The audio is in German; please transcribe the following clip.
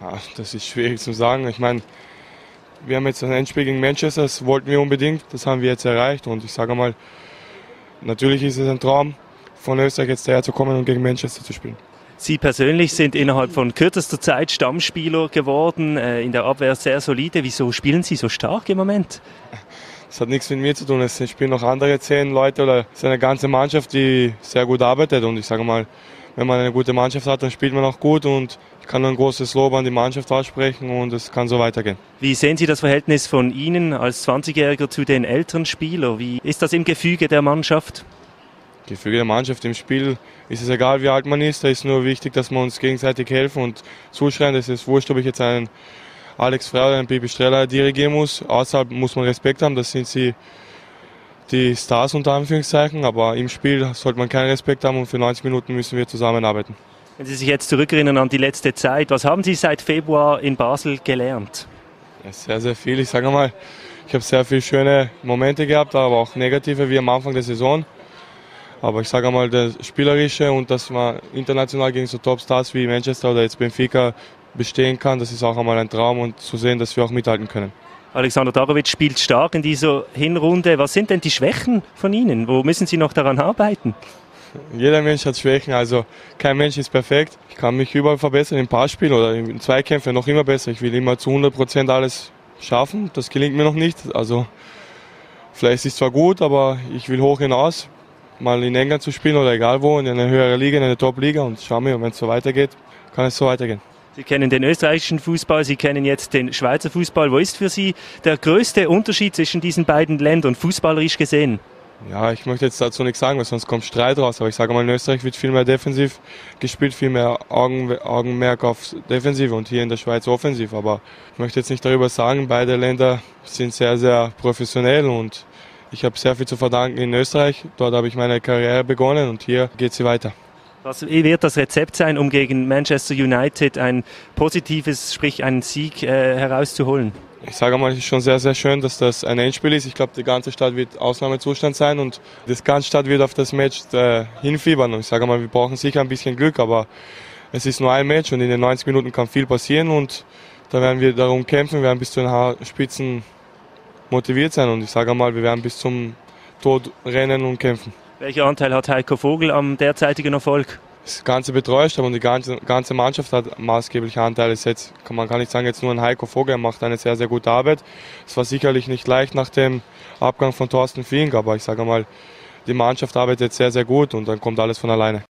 Ja, das ist schwierig zu sagen. Ich meine, wir haben jetzt ein Endspiel gegen Manchester, das wollten wir unbedingt, das haben wir jetzt erreicht. Und ich sage mal, natürlich ist es ein Traum, von Österreich jetzt daher zu kommen und gegen Manchester zu spielen. Sie persönlich sind innerhalb von kürzester Zeit Stammspieler geworden, in der Abwehr sehr solide. Wieso spielen Sie so stark im Moment? Das hat nichts mit mir zu tun. Es spielen noch andere 10 Leute oder es ist eine ganze Mannschaft, die sehr gut arbeitet. Und ich sage mal, wenn man eine gute Mannschaft hat, dann spielt man auch gut. Und ich kann nur ein großes Lob an die Mannschaft aussprechen und es kann so weitergehen. Wie sehen Sie das Verhältnis von Ihnen als 20-Jähriger zu den älteren Spielern? Wie ist das im Gefüge der Mannschaft? Gefüge der Mannschaft im Spiel ist es egal, wie alt man ist. Da ist nur wichtig, dass wir uns gegenseitig helfen und zuschreien. Es ist wurscht, ob ich jetzt einen Alex Frey oder einen Pipi Streller dirigieren muss. Außerhalb muss man Respekt haben. Das sind sie die Stars unter Anführungszeichen. Aber im Spiel sollte man keinen Respekt haben und für 90 Minuten müssen wir zusammenarbeiten. Wenn Sie sich jetzt zurückerinnern an die letzte Zeit, was haben Sie seit Februar in Basel gelernt? Ja, sehr, sehr viel. Ich sage mal, ich habe sehr viele schöne Momente gehabt, aber auch negative wie am Anfang der Saison. Aber ich sage mal, das Spielerische und dass man international gegen so Topstars wie Manchester oder jetzt Benfica bestehen kann, das ist auch einmal ein Traum und zu sehen, dass wir auch mithalten können. Alexander Darovic spielt stark in dieser Hinrunde. Was sind denn die Schwächen von Ihnen? Wo müssen Sie noch daran arbeiten? Jeder Mensch hat Schwächen, also kein Mensch ist perfekt. Ich kann mich überall verbessern, im Passspiel oder in Zweikämpfen noch immer besser. Ich will immer zu 100% alles schaffen, das gelingt mir noch nicht. Also vielleicht ist es zwar gut, aber ich will hoch hinaus. Mal in England zu spielen oder egal wo, in einer höheren Liga, in einer Top-Liga und schauen wir, wenn es so weitergeht, kann es so weitergehen. Sie kennen den österreichischen Fußball, Sie kennen jetzt den Schweizer Fußball. Wo ist für Sie der größte Unterschied zwischen diesen beiden Ländern, fußballerisch gesehen? Ja, ich möchte jetzt dazu nichts sagen, weil sonst kommt Streit raus. Aber ich sage mal, in Österreich wird viel mehr defensiv gespielt, viel mehr Augenmerk auf Defensive und hier in der Schweiz offensiv. Aber ich möchte jetzt nicht darüber sagen, beide Länder sind sehr, sehr professionell und ich habe sehr viel zu verdanken in Österreich. Dort habe ich meine Karriere begonnen und hier geht sie weiter. Was wird das Rezept sein, um gegen Manchester United ein positives, sprich einen Sieg herauszuholen? Ich sage mal, es ist schon sehr, sehr schön, dass das ein Endspiel ist. Ich glaube, die ganze Stadt wird Ausnahmezustand sein und die ganze Stadt wird auf das Match hinfiebern. Und ich sage mal, wir brauchen sicher ein bisschen Glück, aber es ist nur ein Match und in den 90 Minuten kann viel passieren und da werden wir darum kämpfen, wir werden bis zu den Haarspitzen motiviert sein und ich sage mal, wir werden bis zum Tod rennen und kämpfen. Welcher Anteil hat Heiko Vogel am derzeitigen Erfolg? Das ganze Betreuerstab und die ganze Mannschaft hat maßgebliche Anteile. Man kann nicht sagen, jetzt nur ein Heiko Vogel, er macht eine sehr, sehr gute Arbeit. Es war sicherlich nicht leicht nach dem Abgang von Thorsten Fink, aber ich sage mal, die Mannschaft arbeitet sehr, sehr gut und dann kommt alles von alleine.